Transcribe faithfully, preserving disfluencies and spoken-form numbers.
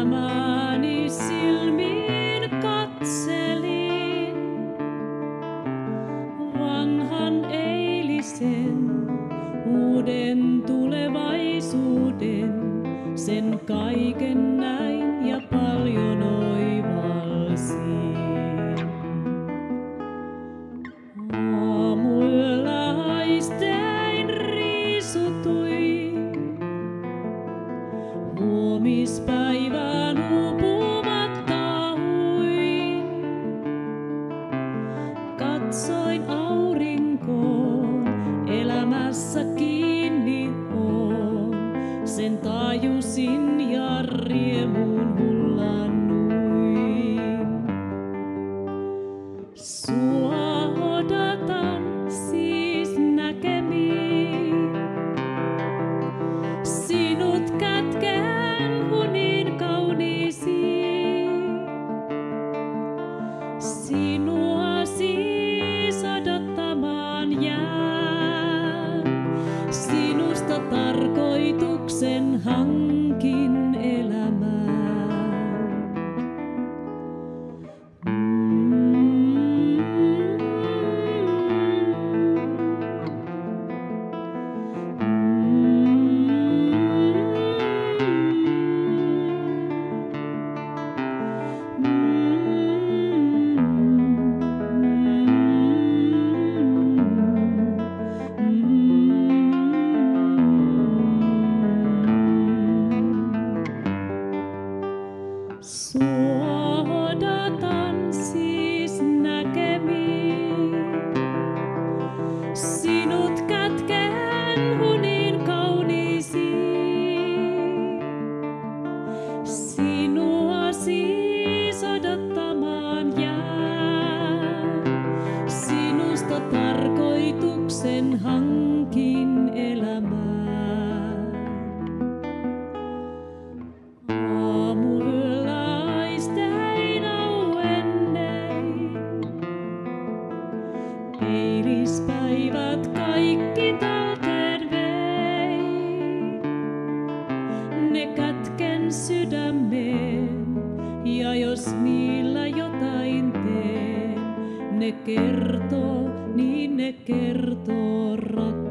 Elämääni silmiin katselin, vanhan eilisen, uuden tulevaisuuden, sen kaiken näin ja paljon oivalsin. Aamuilla haistein riisutuin, huomispäivään uupumatta huin. Katsoin aurinkoon, elämässä kiinni on, sen tajusin ja riemuun hullannuin. Sua odotan siis näkemiin, sinut kätken uniin kauniisiin. Sinua siis odottamaan jään, sinusta tarkoituksen hankin elämään. Sua odotan siis näkemiin, sinut kätken uniin kauniisiin. Sinua siis odottamaan jään, sinusta tarkoituksen hankin elämään. Eilispäivät kaikki talteen vei, ne kätken sydämeen, ja jos niillä jotain teen, ne kertoo, niin ne kertoo rakkaudesta.